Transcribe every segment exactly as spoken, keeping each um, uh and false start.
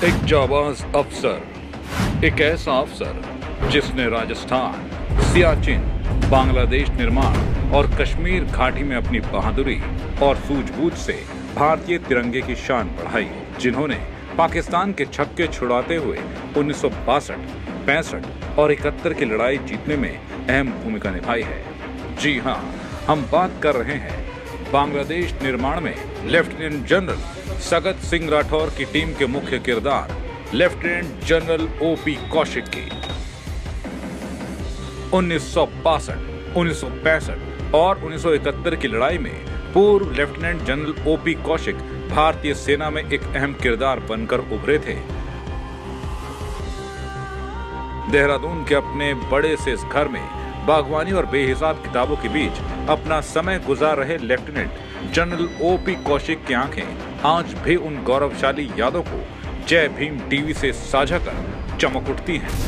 एक जाबाज अफसर, एक ऐसा अफसर जिसने राजस्थान, सियाचिन, बांग्लादेश निर्माण और कश्मीर घाटी में अपनी बहादुरी और सूझबूझ से भारतीय तिरंगे की शान बढ़ाई, जिन्होंने पाकिस्तान के छक्के छुड़ाते हुए उन्नीस सौ बासठ, पैंसठ और इकहत्तर की लड़ाई जीतने में अहम भूमिका निभाई है। जी हां, हम बात कर रहे हैं बांग्लादेश निर्माण में लेफ्टिनेंट जनरल सगत सिंह राठौर की टीम के मुख्य किरदार लेफ्टिनेंट जनरल ओपी कौशिक की। उन्नीस सौ बासठ, उन्नीस सौ पैंसठ और उन्नीस सौ इकहत्तर की लड़ाई में पूर्व लेफ्टिनेंट जनरल ओपी कौशिक भारतीय सेना में एक अहम किरदार बनकर उभरे थे। देहरादून के अपने बड़े से इस घर में बागवानी और बेहिसाब किताबों के बीच अपना समय गुजार रहे लेफ्टिनेंट जनरल ओपी कौशिक की आंखें आज भी उन गौरवशाली यादों को जय भीम टीवी से साझा कर चमक उठती हैं।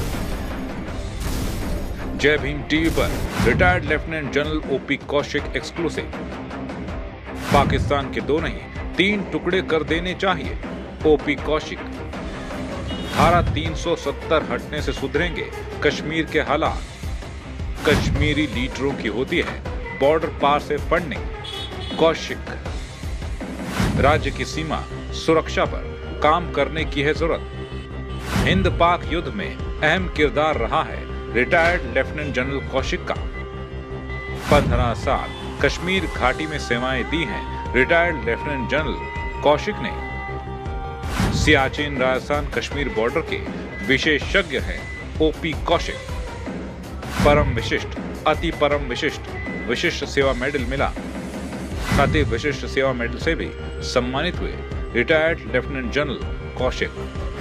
जय भीम टीवी पर retired lieutenant general OP Kaushik exclusive. Pakistan के दो नहीं तीन टुकड़े कर देने चाहिए ओपी कौशिक। धारा तीन सौ सत्तर हटने से सुधरेंगे कश्मीर के हालात। कश्मीरी लीडरों की होती है बॉर्डर पार से फंडिंग। कौशिक, राज्य की सीमा सुरक्षा पर काम करने की है जरूरत। हिंद पाक युद्ध में अहम किरदार रहा है रिटायर्ड लेफ्टिनेंट जनरल कौशिक का। पंद्रह साल कश्मीर घाटी में सेवाएं दी हैं रिटायर्ड लेफ्टिनेंट जनरल कौशिक ने। सियाचिन राजस्थान कश्मीर बॉर्डर के विशेषज्ञ हैं ओपी कौशिक। परम विशिष्ट, अति परम विशिष्ट, विशिष्ट सेवा मेडल मिला। अति विशिष्ट सेवा मेडल से भी सम्मानित हुए रिटायर्ड लेफ्टिनेंट जनरल कौशिक।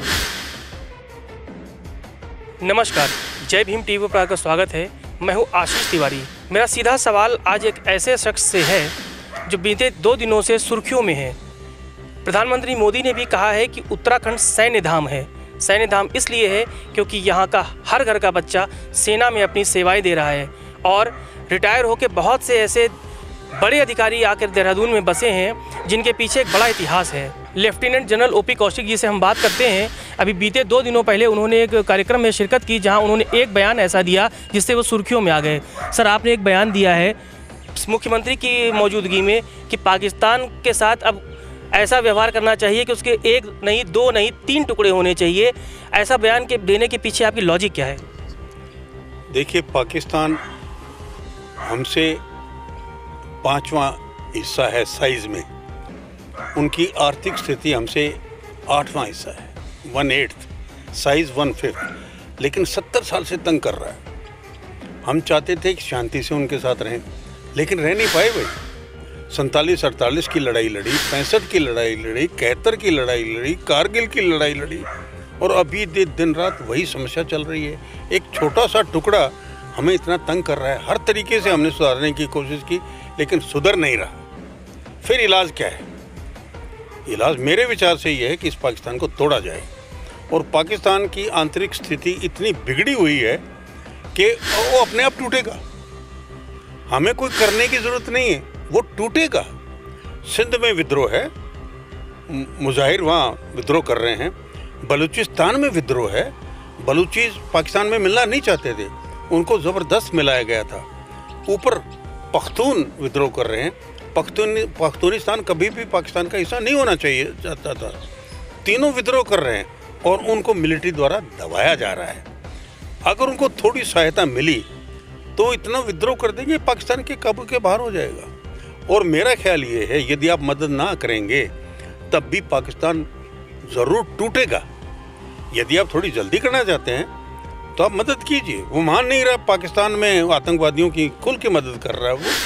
नमस्कार, जय भीम टीवी पर आपका स्वागत है। मैं हूं आशीष तिवारी। मेरा सीधा सवाल आज एक ऐसे शख्स से है जो बीते दो दिनों से सुर्खियों में है। प्रधानमंत्री मोदी ने भी कहा है कि उत्तराखंड सैन्य धाम है। सैन्य धाम इसलिए है क्योंकि यहाँ का हर घर का बच्चा सेना में अपनी सेवाएं दे रहा है और रिटायर होकर बहुत से ऐसे बड़े अधिकारी आकर देहरादून में बसे हैं जिनके पीछे एक बड़ा इतिहास है। Lieutenant general OP Kaushik ji से हम बात करते हैं। अभी बीते दो दिनों पहले उन्होंने एक कार्यक्रम में शिरकत की जहां उन्होंने एक बयान ऐसा दिया जिससे वो सुर्खियों में आ गए। सर, आपने एक बयान दिया है मुख्यमंत्री की मौजूदगी में कि पाकिस्तान के साथ अब ऐसा व्यवहार करना चाहिए कि उसके एक नहीं, दो नहीं, तीन टुकड़े होने चाहिए। ऐसा बयान के देने के पीछे आपकी लॉजिक क्या है? देखिए, पाकिस्तान हमसे पांचवा हिस्सा है साइज में। उनकी आर्थिक स्थिति हमसे आठवां हिस्सा है, one eighth, size one fifth, लेकिन सत्तर साल से तंग कर रहा है। हम चाहते थे कि शांति से उनके साथ रहें, लेकिन रह नहीं पाए भाई। सैंतालीस अड़तालीस की लड़ाई लड़ी, पैंसठ की लड़ाई लड़ी, इकहत्तर की लड़ाई लड़ी, कारगिल की लड़ाई लड़ी और अभी दिन रात वही समस्या चल रही है। एक छोटा सा टुकड़ा हमें इतना तंग कर रहा है। हर तरीके से हमने सुधारने की कोशिश की लेकिन सुधर नहीं रहा। फिर इलाज क्या है? इलाज मेरे विचार से ये है कि इस पाकिस्तान को तोड़ा जाए। और पाकिस्तान की आंतरिक स्थिति इतनी बिगड़ी हुई है कि वो अपने आप टूटेगा। हमें कोई करने की ज़रूरत नहीं है, वो टूटेगा। सिंध में विद्रोह है, मुजाहिर वहाँ विद्रोह कर रहे हैं। बलूचिस्तान में विद्रोह है। बलूची पाकिस्तान में मिलना नहीं चाहते थे, उनको ज़बरदस्त मिलाया गया था। ऊपर पख्तून विद्रोह कर रहे हैं। पख्तून पख्तूनिस्तान कभी भी पाकिस्तान का हिस्सा नहीं होना चाहिए चाहता था। तीनों विद्रोह कर रहे हैं और उनको मिलिट्री द्वारा दबाया जा रहा है। अगर उनको थोड़ी सहायता मिली तो इतना विद्रोह कर देंगे, पाकिस्तान के काबू के बाहर हो जाएगा। और मेरा ख्याल ये है, यदि आप मदद ना करेंगे तब भी पाकिस्तान ज़रूर टूटेगा। यदि आप थोड़ी जल्दी करना चाहते हैं तो आप मदद कीजिए। वो मान नहीं रहा, पाकिस्तान में आतंकवादियों की खुल के मदद कर रहा है वो।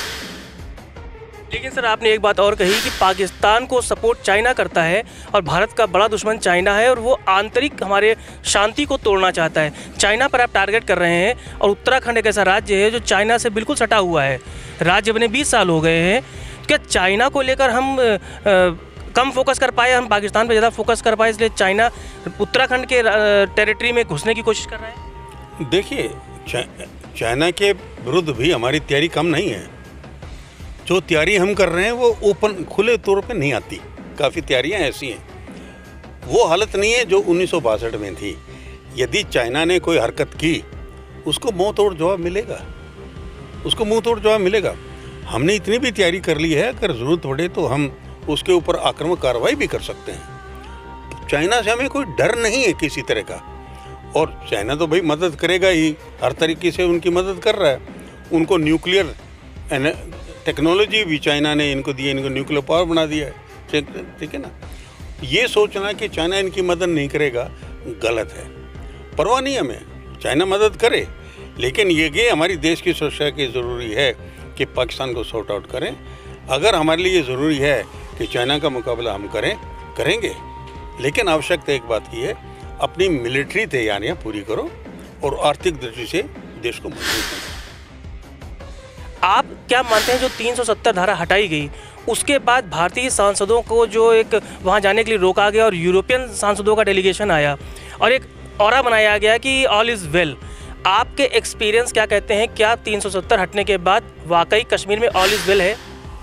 लेकिन सर, आपने एक बात और कही कि पाकिस्तान को सपोर्ट चाइना करता है और भारत का बड़ा दुश्मन चाइना है और वो आंतरिक हमारे शांति को तोड़ना चाहता है। चाइना पर आप टारगेट कर रहे हैं और उत्तराखंड एक ऐसा राज्य है जो चाइना से बिल्कुल सटा हुआ है। राज्य बने बीस साल हो गए हैं। क्या चाइना को लेकर हम आ, कम फोकस कर पाए, हम पाकिस्तान पर ज़्यादा फोकस कर पाए, इसलिए चाइना उत्तराखंड के टेरिटरी में घुसने की कोशिश कर रहा है? देखिए, चाइना के विरुद्ध भी हमारी तैयारी कम नहीं है। जो तैयारी हम कर रहे हैं वो ओपन खुले तौर पे नहीं आती, काफ़ी तैयारियां ऐसी हैं। वो हालत नहीं है जो उन्नीस सौ बासठ में थी। यदि चाइना ने कोई हरकत की, उसको मुंह तोड़ जवाब मिलेगा, उसको मुंह तोड़ जवाब मिलेगा। हमने इतनी भी तैयारी कर ली है, अगर ज़रूरत पड़े तो हम उसके ऊपर आक्रामक कार्रवाई भी कर सकते हैं। चाइना से हमें कोई डर नहीं है किसी तरह का, और चाइना तो भाई मदद करेगा ही, हर तरीके से उनकी मदद कर रहा है। उनको न्यूक्लियर टेक्नोलॉजी भी चाइना ने इनको दी है, इनको न्यूक्लियर पावर बना दिया है, ठीक है ना। ये सोचना कि चाइना इनकी मदद नहीं करेगा गलत है। परवाह नहीं हमें, चाइना मदद करे, लेकिन ये कि हमारी देश की सुरक्षा की ज़रूरी है कि पाकिस्तान को सॉर्ट आउट करें। अगर हमारे लिए ज़रूरी है कि चाइना का मुकाबला हम करें, करेंगे, लेकिन आवश्यकता एक बात की है, अपनी मिलिट्री तैयारियां पूरी करो और आर्थिक दृष्टि से देश को मजबूत करो। आप क्या मानते हैं जो तीन सौ सत्तर धारा हटाई गई, उसके बाद भारतीय सांसदों को जो एक वहां जाने के लिए रोका गया और यूरोपियन सांसदों का डेलीगेशन आया और एक ऑरा बनाया गया कि ऑल इज़ वेल, आपके एक्सपीरियंस क्या कहते हैं? क्या तीन सौ सत्तर हटने के बाद वाकई कश्मीर में ऑल इज़ वेल है?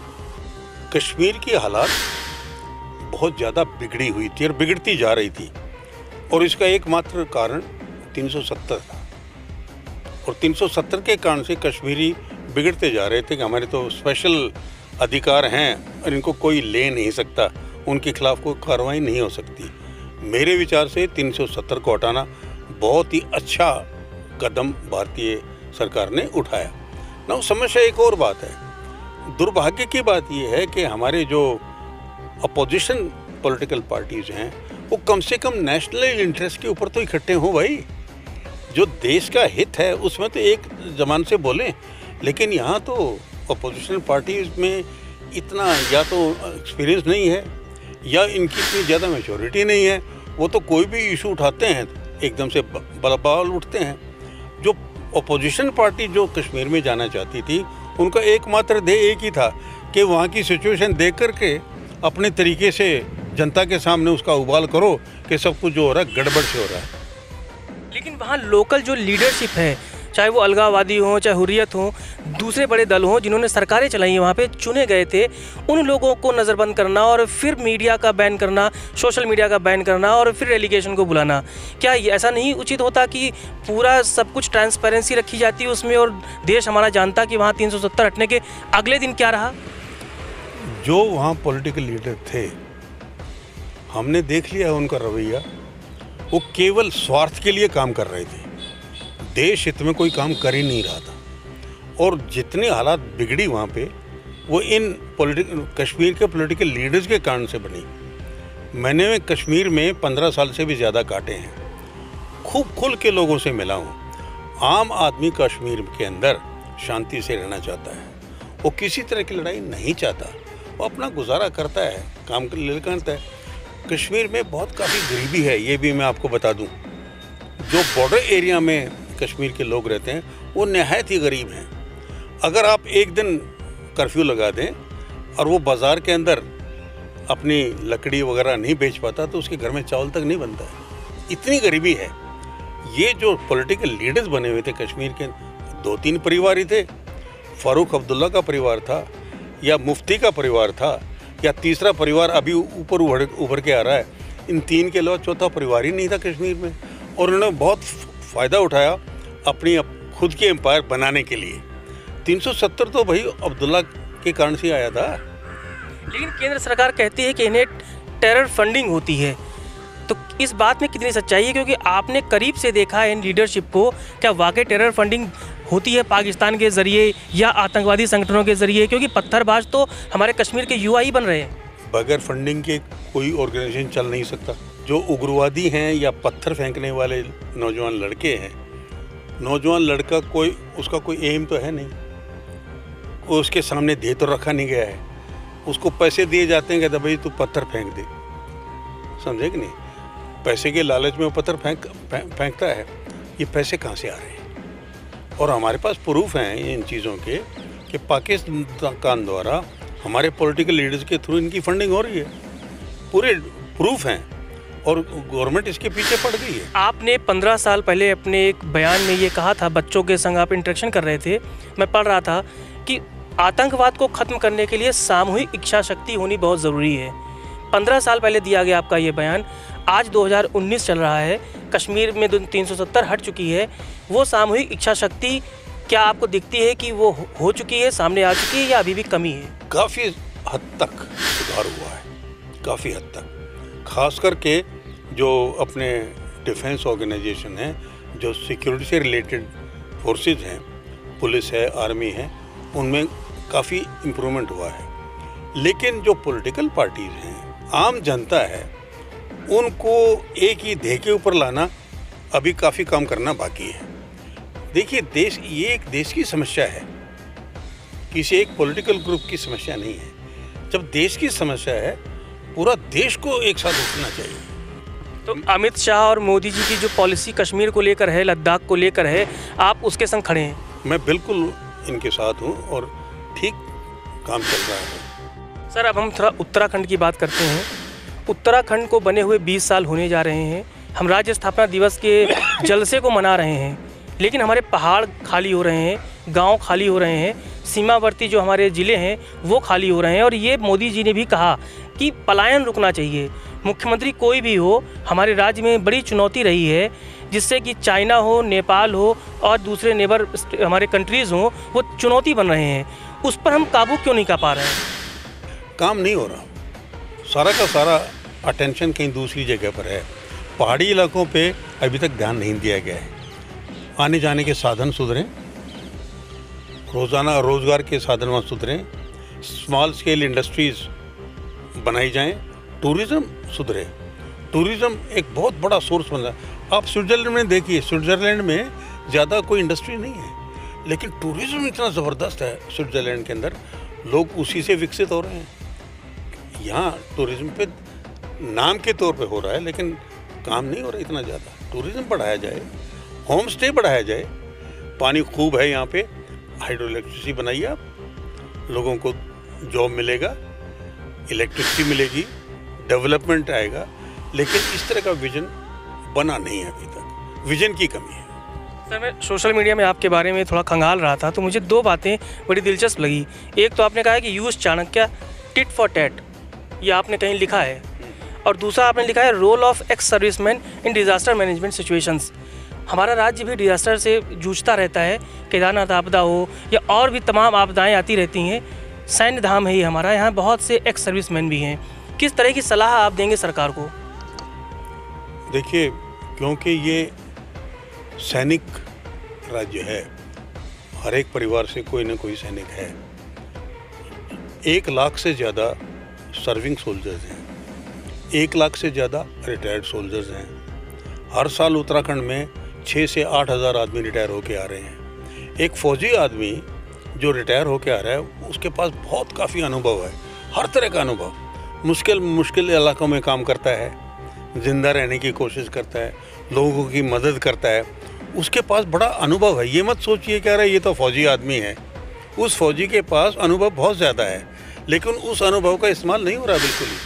कश्मीर की हालात बहुत ज़्यादा बिगड़ी हुई थी और बिगड़ती जा रही थी, और इसका एकमात्र कारण तीन सौ सत्तर था। और तीन सौ सत्तर के कारण से कश्मीरी बिगड़ते जा रहे थे कि हमारे तो स्पेशल अधिकार हैं और इनको कोई ले नहीं सकता, उनके खिलाफ कोई कार्रवाई नहीं हो सकती। मेरे विचार से तीन सौ सत्तर को हटाना बहुत ही अच्छा कदम भारतीय सरकार ने उठाया ना। समस्या एक और बात है, दुर्भाग्य की बात यह है कि हमारे जो अपोजिशन पॉलिटिकल पार्टीज हैं वो कम से कम नेशनल इंटरेस्ट के ऊपर तो इकट्ठे हों भाई। जो देश का हित है उसमें तो एक जबान से बोलें, लेकिन यहाँ तो अपोजिशन पार्टीज में इतना या तो एक्सपीरियंस नहीं है या इनकी इतनी ज़्यादा मैच्योरिटी नहीं है। वो तो कोई भी इशू उठाते हैं एकदम से बलबाल उठते हैं। जो अपोजिशन पार्टी जो कश्मीर में जाना चाहती थी, उनका एकमात्र ध्येय एक ही था कि वहाँ की सिचुएशन देख करके अपने तरीके से जनता के सामने उसका उबाल करो कि सब कुछ जो हो रहा है गड़बड़ से हो रहा है। लेकिन वहाँ लोकल जो लीडरशिप है, चाहे वो अलगाववादी हों, चाहे हुर्रियत हों, दूसरे बड़े दल हों जिन्होंने सरकारें चलाई हैं, वहाँ पे चुने गए थे, उन लोगों को नज़रबंद करना और फिर मीडिया का बैन करना, सोशल मीडिया का बैन करना और फिर रेलीगेशन को बुलाना, क्या ऐसा नहीं उचित होता कि पूरा सब कुछ ट्रांसपेरेंसी रखी जाती है उसमें और देश हमारा जानता कि वहाँ तीन सौ सत्तर हटने के अगले दिन क्या रहा? जो वहाँ पॉलिटिकल लीडर थे, हमने देख लिया उनका रवैया, वो केवल स्वार्थ के लिए काम कर रहे थे, देश हित में कोई काम कर ही नहीं रहा था। और जितनी हालात बिगड़ी वहाँ पे, वो इन पॉलिटिकल कश्मीर के पॉलिटिकल लीडर्स के कारण से बनी। मैंने कश्मीर में पंद्रह साल से भी ज़्यादा काटे हैं, खूब खुल के लोगों से मिला हूँ। आम आदमी कश्मीर के अंदर शांति से रहना चाहता है, वो किसी तरह की लड़ाई नहीं चाहता, वो अपना गुजारा करता है, काम करता है। कश्मीर में बहुत काफ़ी गरीबी है, ये भी मैं आपको बता दूं। जो बॉर्डर एरिया में कश्मीर के लोग रहते हैं वो नहायत ही गरीब हैं। अगर आप एक दिन कर्फ्यू लगा दें और वो बाज़ार के अंदर अपनी लकड़ी वगैरह नहीं बेच पाता तो उसके घर में चावल तक नहीं बनता है, इतनी गरीबी है। ये जो पॉलिटिकल लीडर्स बने हुए थे कश्मीर के, दो तीन परिवार ही थे, फ़ारूक अब्दुल्ला का परिवार था या मुफ्ती का परिवार था या तीसरा परिवार अभी ऊपर उभर उभर के आ रहा है। इन तीन के अलावा चौथा परिवार ही नहीं था कश्मीर में, और उन्होंने बहुत फ़ायदा उठाया अपनी खुद की एम्पायर बनाने के लिए। तीन सौ सत्तर तो भाई अब्दुल्ला के कारण से आया था। लेकिन केंद्र सरकार कहती है कि इन्हें टेरर फंडिंग होती है, तो इस बात में कितनी सच्चाई है? क्योंकि आपने करीब से देखा है इन लीडरशिप को, क्या वाकई टेरर फंडिंग होती है पाकिस्तान के ज़रिए या आतंकवादी संगठनों के ज़रिए? क्योंकि पत्थरबाज तो हमारे कश्मीर के युवा ही बन रहे हैं। बगैर फंडिंग के कोई ऑर्गेनाइजेशन चल नहीं सकता। जो उग्रवादी हैं या पत्थर फेंकने वाले नौजवान लड़के हैं, नौजवान लड़का कोई उसका कोई एम तो है नहीं, उसके सामने दे तो रखा नहीं गया है, उसको पैसे दिए जाते हैं कि भाई तू पत्थर फेंक दे, समझे कि नहीं? पैसे के लालच में वो पत्थर फेंक फेंकता है। ये पैसे कहाँ से आ रहे हैं? और हमारे पास प्रूफ हैं इन चीज़ों के कि पाकिस्तान द्वारा हमारे पॉलिटिकल लीडर्स के थ्रू इनकी फंडिंग हो रही है, पूरे प्रूफ हैं, और गवर्नमेंट इसके पीछे पड़ गई है। आपने पंद्रह साल पहले अपने एक बयान में ये कहा था, बच्चों के संग आप इंटरेक्शन कर रहे थे, मैं पढ़ रहा था कि आतंकवाद को ख़त्म करने के लिए सामूहिक इच्छा शक्ति होनी बहुत ज़रूरी है। पंद्रह साल पहले दिया गया आपका ये बयान, आज दो हज़ार उन्नीस चल रहा है, कश्मीर में तीन सौ सत्तर हट चुकी है, वो सामूहिक इच्छा शक्ति क्या आपको दिखती है कि वो हो चुकी है, सामने आ चुकी है, या अभी भी कमी है? काफ़ी हद तक सुधार हुआ है, काफ़ी हद तक। खास करके जो अपने डिफेंस ऑर्गेनाइजेशन हैं, जो सिक्योरिटी से रिलेटेड फोर्सेस हैं, पुलिस है, आर्मी है, उनमें काफ़ी इम्प्रूवमेंट हुआ है। लेकिन जो पॉलिटिकल पार्टीज़ हैं, आम जनता है, उनको एक ही ध्येय के ऊपर लाना अभी काफ़ी काम करना बाकी है। देखिए, देश ये एक देश की समस्या है, किसी एक पॉलिटिकल ग्रुप की समस्या नहीं है। जब देश की समस्या है, पूरा देश को एक साथ उठना चाहिए। तो अमित शाह और मोदी जी की जो पॉलिसी कश्मीर को लेकर है, लद्दाख को लेकर है, आप उसके संग खड़े हैं? मैं बिल्कुल इनके साथ हूँ और ठीक काम चल रहा है। सर, अब हम थोड़ा उत्तराखंड की बात करते हैं। उत्तराखंड को बने हुए बीस साल होने जा रहे हैं। हम राज्य स्थापना दिवस के जलसे को मना रहे हैं, लेकिन हमारे पहाड़ खाली हो रहे हैं, गांव खाली हो रहे हैं, सीमावर्ती जो हमारे ज़िले हैं वो खाली हो रहे हैं। और ये मोदी जी ने भी कहा कि पलायन रुकना चाहिए। मुख्यमंत्री कोई भी हो, हमारे राज्य में बड़ी चुनौती रही है, जिससे कि चाइना हो, नेपाल हो और दूसरे नेबर हमारे कंट्रीज़ हों, वो चुनौती बन रहे हैं। उस पर हम काबू क्यों नहीं कर पा रहे हैं? काम नहीं हो रहा, सारा का सारा अटेंशन कहीं दूसरी जगह पर है। पहाड़ी इलाकों पे अभी तक ध्यान नहीं दिया गया है। आने जाने के साधन सुधरें, रोज़ाना रोज़गार के साधन वहाँ सुधरें, स्मॉल स्केल इंडस्ट्रीज़ बनाई जाएं, टूरिज़्म सुधरे। टूरिज़्म एक बहुत बड़ा सोर्स बन रहा है। आप स्विट्ज़रलैंड में देखिए, स्विट्ज़रलैंड में ज़्यादा कोई इंडस्ट्री नहीं है, लेकिन टूरिज़्म इतना ज़बरदस्त है स्विट्ज़रलैंड के अंदर, लोग उसी से विकसित हो रहे हैं। यहाँ टूरिज़्म पे नाम के तौर पे हो रहा है, लेकिन काम नहीं हो रहा इतना ज़्यादा। टूरिज़्म बढ़ाया जाए, होम स्टे बढ़ाया जाए, पानी खूब है यहाँ पे, हाइड्रो इलेक्ट्रिसिटी बनाइए आप, लोगों को जॉब मिलेगा, इलेक्ट्रिसिटी मिलेगी, डेवलपमेंट आएगा। लेकिन इस तरह का विजन बना नहीं है अभी तक, विजन की कमी है। सर, मैं सोशल मीडिया में आपके बारे में थोड़ा खंगाल रहा था, तो मुझे दो बातें बड़ी दिलचस्प लगी। एक तो आपने कहा है कि use Chanakya tit for tat, ये आपने कहीं लिखा है, और दूसरा आपने लिखा है role of ex serviceman in disaster management situations. हमारा राज्य भी डिज़ास्टर से जूझता रहता है, केदारनाथ आपदा हो या और भी तमाम आपदाएं आती रहती हैं। सैन्य धाम है ये हमारा, यहाँ बहुत से एक्स सर्विसमैन भी हैं। किस तरह की सलाह आप देंगे सरकार को? देखिए, क्योंकि ये सैनिक राज्य है, हर एक परिवार से कोई ना कोई सैनिक है। एक लाख से ज़्यादा सर्विंग सोल्जर्स हैं, एक लाख से ज़्यादा रिटायर्ड सोल्जर्स हैं। हर साल उत्तराखंड में छः से आठ हज़ार आदमी रिटायर होके आ रहे हैं। एक फ़ौजी आदमी जो रिटायर होके आ रहा है, उसके पास बहुत काफ़ी अनुभव है, हर तरह का अनुभव। मुश्किल मुश्किल इलाकों में काम करता है, ज़िंदा रहने की कोशिश करता है, लोगों की मदद करता है, उसके पास बड़ा अनुभव है। ये मत सोचिए क्या रहा ये तो फ़ौजी आदमी है, उस फ़ौजी के पास अनुभव बहुत ज़्यादा है, लेकिन उस अनुभव का इस्तेमाल नहीं हो रहा बिल्कुल ही।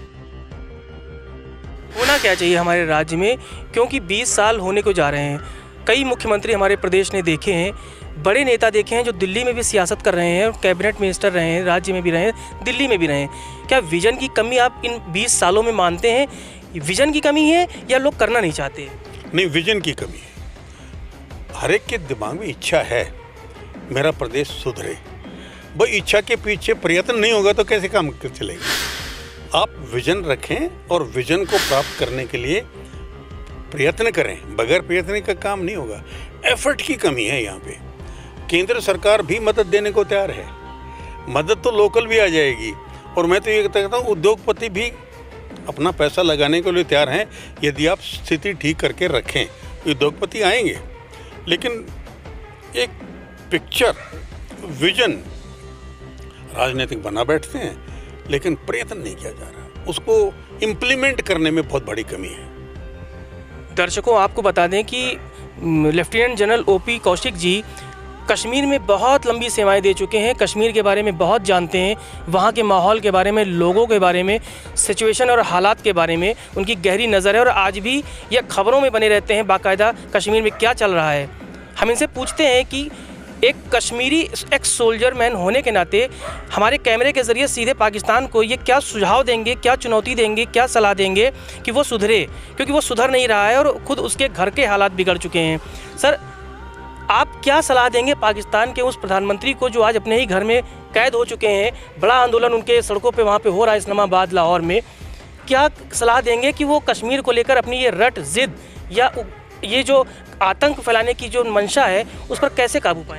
होना क्या चाहिए हमारे राज्य में, क्योंकि बीस साल होने को जा रहे हैं। कई मुख्यमंत्री हमारे प्रदेश ने देखे हैं, बड़े नेता देखे हैं जो दिल्ली में भी सियासत कर रहे हैं, कैबिनेट मिनिस्टर रहे हैं, राज्य में भी रहे हैं, दिल्ली में भी रहे हैं। क्या विजन की कमी आप इन बीस सालों में मानते हैं? विजन की कमी है या लोग करना नहीं चाहते? नहीं, विजन की कमी है। हर एक के दिमाग में इच्छा है मेरा प्रदेश सुधरे, भाई इच्छा के पीछे प्रयत्न नहीं होगा तो कैसे काम चलेगा? आप विजन रखें और विजन को प्राप्त करने के लिए प्रयत्न करें, बगैर प्रयत्न का काम नहीं होगा। एफर्ट की कमी है यहाँ पे। केंद्र सरकार भी मदद देने को तैयार है, मदद तो लोकल भी आ जाएगी, और मैं तो ये कहता हूँ उद्योगपति भी अपना पैसा लगाने के लिए तैयार हैं। यदि आप स्थिति ठीक करके रखें, उद्योगपति आएंगे। लेकिन एक पिक्चर, विजन राजनीतिक बना बैठते हैं, लेकिन प्रयत्न नहीं किया जा रहा, उसको इम्प्लीमेंट करने में बहुत बड़ी कमी है। दर्शकों, आपको बता दें कि lieutenant general OP Kaushik ji Kashmir में बहुत लंबी सेवाएं दे चुके हैं, कश्मीर के बारे में बहुत जानते हैं, वहाँ के माहौल के बारे में, लोगों के बारे में, सिचुएशन और हालात के बारे में उनकी गहरी नज़र है, और आज भी यह खबरों में बने रहते हैं बाकायदा कश्मीर में क्या चल रहा है। हम इनसे पूछते हैं कि एक कश्मीरी एक्स सोल्जर मैन होने के नाते हमारे कैमरे के ज़रिए सीधे पाकिस्तान को ये क्या सुझाव देंगे, क्या चुनौती देंगे, क्या सलाह देंगे कि वो सुधरे, क्योंकि वो सुधर नहीं रहा है और खुद उसके घर के हालात बिगड़ चुके हैं। सर, आप क्या सलाह देंगे पाकिस्तान के उस प्रधानमंत्री को जो आज अपने ही घर में कैद हो चुके हैं? बड़ा आंदोलन उनके सड़कों पे वहाँ पे हो रहा है इस्लामाबाद, लाहौर में। क्या सलाह देंगे कि वो कश्मीर को लेकर अपनी ये रट जिद या ये जो आतंक फैलाने की जो मंशा है उस पर कैसे काबू पाएं?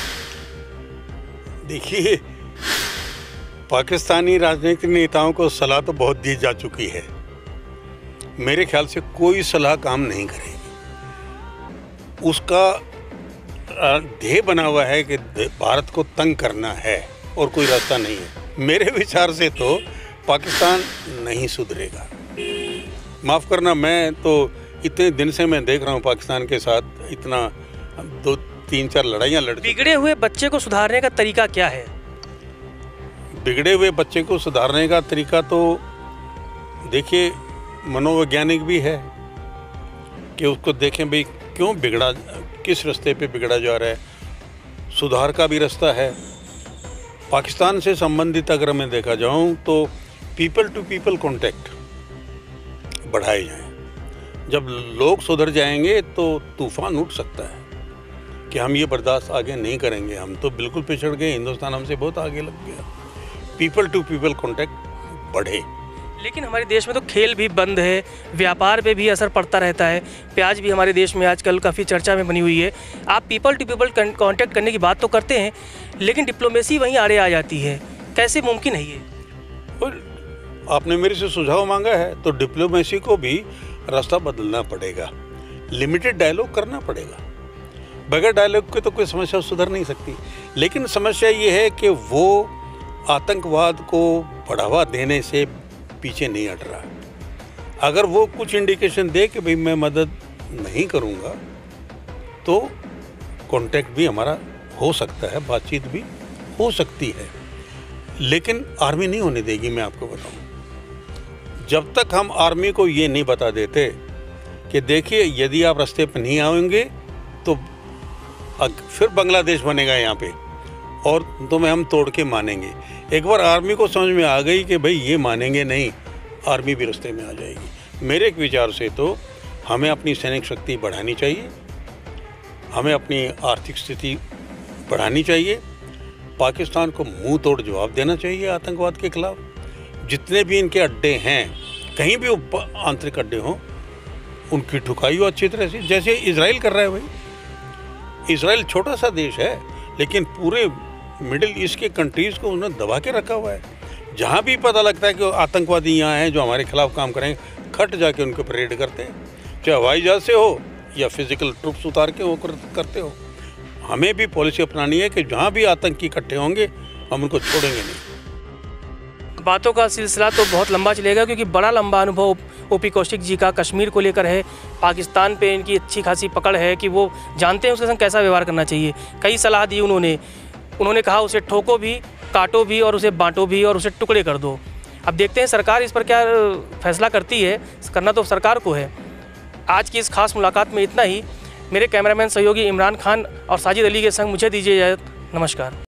देखिए, पाकिस्तानी राजनीतिक नेताओं को सलाह तो बहुत दी जा चुकी है। मेरे ख्याल से कोई सलाह काम नहीं करेगी। उसका ध्येय बना हुआ है कि भारत को तंग करना है और कोई रास्ता नहीं है। मेरे विचार से तो पाकिस्तान नहीं सुधरेगा। माफ़ करना, मैं तो इतने दिन से मैं देख रहा हूँ पाकिस्तान के साथ इतना दो तीन चार लड़ाइयाँ लड़। बिगड़े हुए बच्चे को सुधारने का तरीका क्या है? बिगड़े हुए बच्चे को सुधारने का तरीका तो देखिए, मनोवैज्ञानिक भी है कि उसको देखें भाई क्यों बिगड़ा, किस रास्ते पे बिगड़ा जा रहा है। सुधार का भी रास्ता है। पाकिस्तान से संबंधित अगर मैं देखा जाऊँ तो पीपल टू पीपल कांटेक्ट बढ़ाए जाएं। जब लोग सुधर जाएंगे तो तूफान उठ सकता है कि हम ये बर्दाश्त आगे नहीं करेंगे, हम तो बिल्कुल पिछड़ गए, हिंदुस्तान हमसे बहुत आगे लग गया। पीपल टू पीपल कांटेक्ट बढ़े। लेकिन हमारे देश में तो खेल भी बंद है, व्यापार पे भी असर पड़ता रहता है। प्याज भी हमारे देश में आजकल काफ़ी चर्चा में बनी हुई है। आप पीपल टू पीपल कांटेक्ट करने की बात तो करते हैं, लेकिन डिप्लोमेसी वहीं आड़े आ जाती है। कैसे मुमकिन है ये? और आपने मेरे से सुझाव मांगा है तो डिप्लोमेसी को भी रास्ता बदलना पड़ेगा, लिमिटेड डायलॉग करना पड़ेगा। बगैर डायलॉग के तो कोई समस्या सुधर नहीं सकती। लेकिन समस्या ये है कि वो आतंकवाद को बढ़ावा देने से पीछे नहीं हट रहा। अगर वो कुछ इंडिकेशन दे कि भाई मैं मदद नहीं करूँगा तो कांटेक्ट भी हमारा हो सकता है, बातचीत भी हो सकती है। लेकिन आर्मी नहीं होने देगी। मैं आपको बताऊँ, जब तक हम आर्मी को ये नहीं बता देते कि देखिए यदि आप रास्ते पर नहीं आएंगे तो फिर बांग्लादेश बनेगा यहाँ पे और तुम्हें हम तोड़ के मानेंगे। एक बार आर्मी को समझ में आ गई कि भाई ये मानेंगे नहीं, आर्मी भी रास्ते में आ जाएगी। मेरे एक विचार से तो हमें अपनी सैनिक शक्ति बढ़ानी चाहिए, हमें अपनी आर्थिक स्थिति बढ़ानी चाहिए, पाकिस्तान को मुंह तोड़ जवाब देना चाहिए आतंकवाद के खिलाफ। जितने भी इनके अड्डे हैं, कहीं भी आंतरिक अड्डे हों, उनकी ठुकाई हो अच्छी तरह से, जैसे इजराइल कर रहा है। भाई इजराइल छोटा सा देश है लेकिन पूरे मिडिल ईस्ट के कंट्रीज़ को उन्होंने दबा के रखा हुआ है। जहाँ भी पता लगता है कि आतंकवादी यहाँ हैं जो हमारे खिलाफ काम करेंगे, खट जाके उनके ऊपर रेड करते हैं, चाहे हवाई जहाज से हो या फिजिकल ट्रुप्स उतार के वो करते हो। हमें भी पॉलिसी अपनानी है कि जहाँ भी आतंकी इकट्ठे होंगे हम उनको छोड़ेंगे नहीं। बातों का सिलसिला तो बहुत लंबा चलेगा, क्योंकि बड़ा लंबा अनुभव ओपी कौशिक जी का कश्मीर को लेकर है। पाकिस्तान पे इनकी अच्छी खासी पकड़ है कि वो जानते हैं उसके संग कैसा व्यवहार करना चाहिए। कई सलाह दी उन्होंने उन्होंने कहा उसे ठोको भी, काटो भी और उसे बांटो भी और उसे टुकड़े कर दो। अब देखते हैं सरकार इस पर क्या फैसला करती है, करना तो सरकार को है। आज की इस खास मुलाकात में इतना ही। मेरे कैमरामैन सहयोगी इमरान खान और साजिद अली के संग मुझे दीजिए इजाज़त। नमस्कार।